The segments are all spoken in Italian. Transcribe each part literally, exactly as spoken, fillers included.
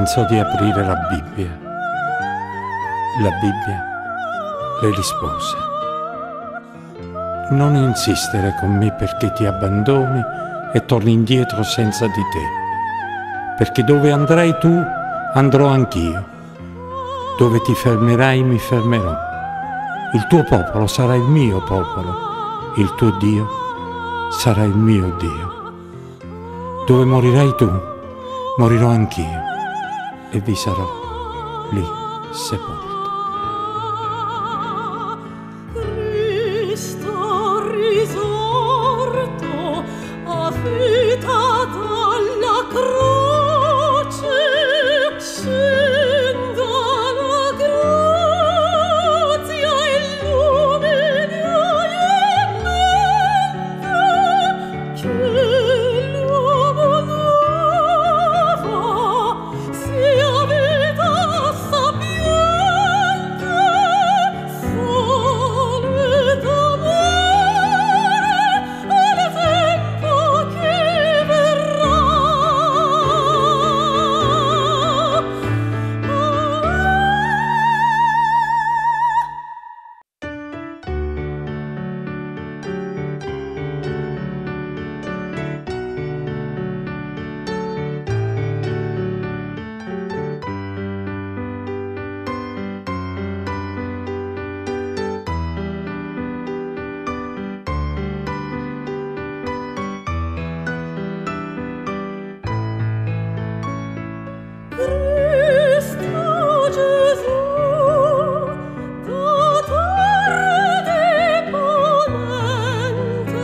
pensò di aprire la Bibbia. La Bibbia le rispose: non insistere con me perché ti abbandoni e torni indietro senza di te, perché dove andrai tu andrò anch'io, dove ti fermerai mi fermerò. Il tuo popolo sarà il mio popolo, il tuo Dio sarà il mio Dio. Dove morirai tu, morirò anch'io e vi sarò lì sepolto. Cristo risorto, affitato alla croce, scenda la grazia, illumina e mente, che l'uomo nuovo sia vita sapiente, sole d'amore al tempo che verrà. Cristo Gesù, datore deponente,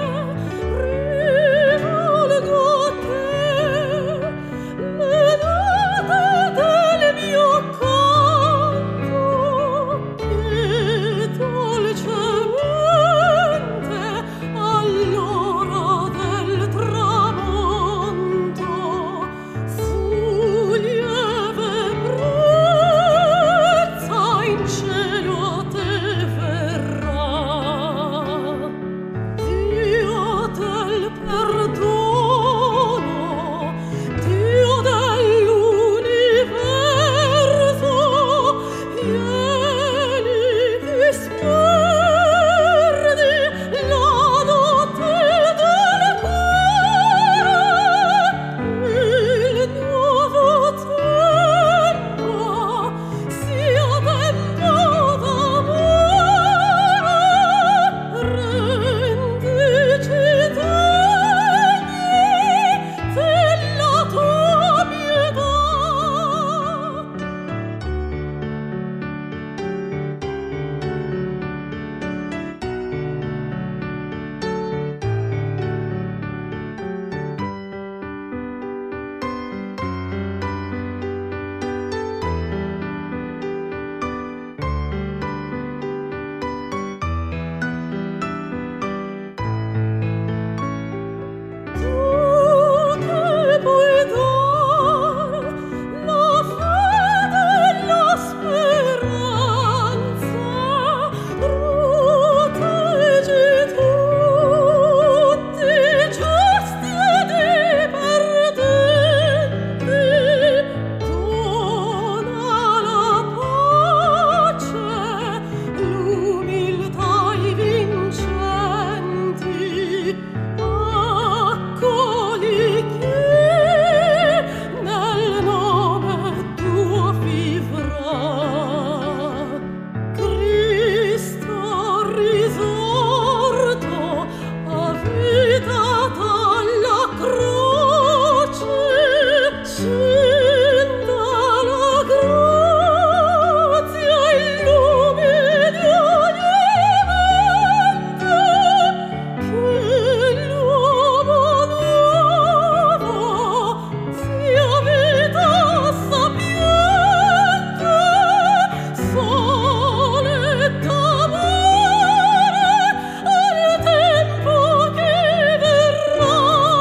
rivolgo a te le note del mio canto, che dolcemente all'ora del tramonto su lieve brezza in cielo a te verrà. Dio del perdono, Dio dell'universo, vieni, disperdi la notte del cuore, il nuovo tempo sia tempo d'amore, rendici degni della tua pietà. Tu che puoi dar la fede e la speranza, proteggi tutti i giusti ed i perdenti, dona la pace, l'umiltà ai vincenti, accogli chi nel nome tuo vivrà. Cristo risorto, affitato alla croce, scenda la grazia, illumina ogni mente, che l'uomo nuovo sia vita sapiente, sole d'amore al tempo che verrà.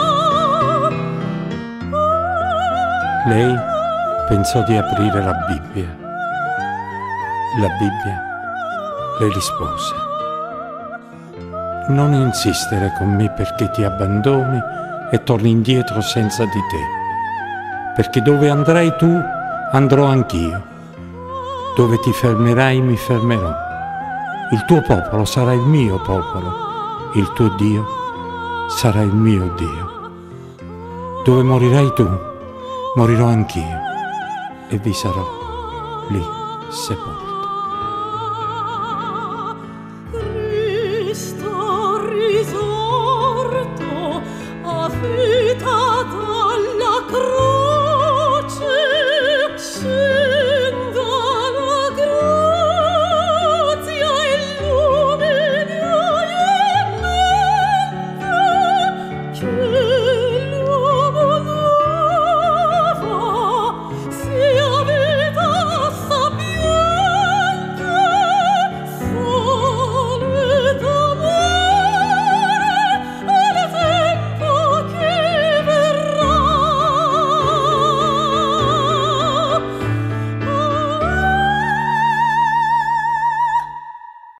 Lei pensò di aprire la Bibbia. La Bibbia le rispose: non insistere con me perché ti abbandoni e torni indietro senza di te, perché dove andrai tu andrò anch'io. Dove ti fermerai mi fermerò. Il tuo popolo sarà il mio popolo, il tuo Dio sarà il mio Dio. Dove morirai tu, morirò anch'io e vi sarò lì sepolto.